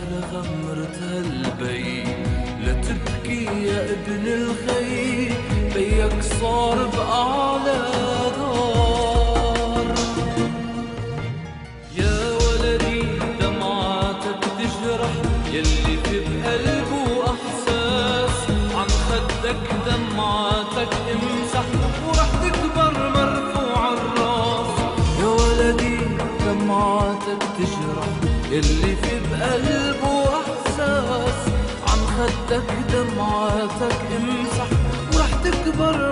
على غمرة هالبي، لا تبكي يا ابن الخي، بيك صار بأعلى دار. يا ولدي دمعاتك تجرح يلي في بقلبه أحساس، عن خدك دمعاتك امسح ورح تكبر مرفوع الراس. يا ولدي دمعاتك تجرح يلي في بقلبه أحساس، عن خدك دمعاتك امسح ورح تكبر